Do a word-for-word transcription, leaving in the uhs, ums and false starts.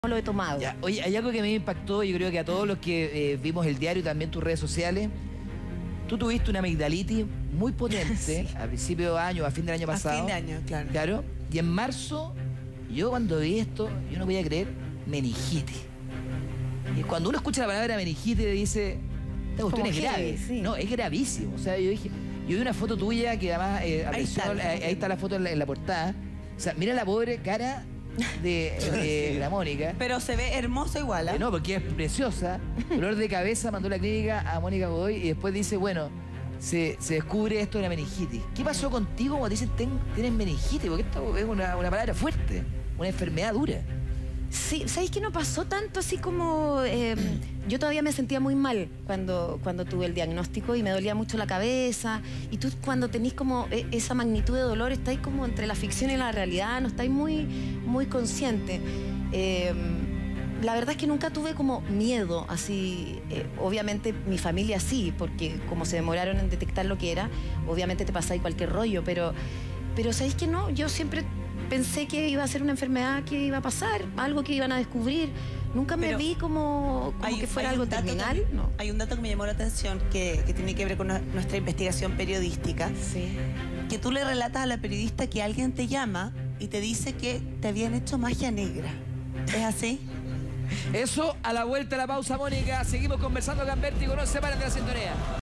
lo he tomado. Ya, oye, hay algo que me impactó, yo creo que a todos los que eh, vimos el diario y también tus redes sociales. Tú tuviste una amigdalitis muy potente sí. a principio de año, a fin del año pasado. A fin de año, claro. Claro. Y en marzo, yo cuando vi esto, yo no podía creer, meningitis. Y cuando uno escucha la palabra meningitis, dice, esta cuestión es grave. Sí. No, es gravísimo. O sea, yo dije, yo vi una foto tuya que además, eh, ahí, está, la, ahí está la foto en la, en la portada. O sea, mira la pobre cara de, de sí. la Mónica. Pero se ve hermosa igual, ¿eh? No, porque es preciosa. Dolor de cabeza, mandó a la clínica a Mónica Godoy y después dice, bueno, se, se descubre esto de la meningitis. ¿Qué pasó contigo cuando dicen ten, tienes meningitis? Porque esto es una, una palabra fuerte, una enfermedad dura. Sí, ¿sabéis que no pasó tanto así como... Eh, yo todavía me sentía muy mal cuando, cuando tuve el diagnóstico y me dolía mucho la cabeza. Y tú cuando tenés como esa magnitud de dolor, estáis como entre la ficción y la realidad, no estáis muy, muy consciente. Eh, la verdad es que nunca tuve como miedo, así... Eh, obviamente mi familia sí, porque como se demoraron en detectar lo que era, obviamente te pasáis cualquier rollo, pero, pero ¿sabéis que no? Yo siempre... pensé que iba a ser una enfermedad que iba a pasar, algo que iban a descubrir. Nunca me Pero vi como, como hay, que fuera algo terminal. Que, no. Hay un dato que me llamó la atención que, que tiene que ver con nuestra investigación periodística. Sí. Que tú le relatas a la periodista que alguien te llama y te dice que te habían hecho magia negra. ¿Es así? Eso a la vuelta de la pausa, Mónica. Seguimos conversando, Gamberti, con No se paren de la sintonía.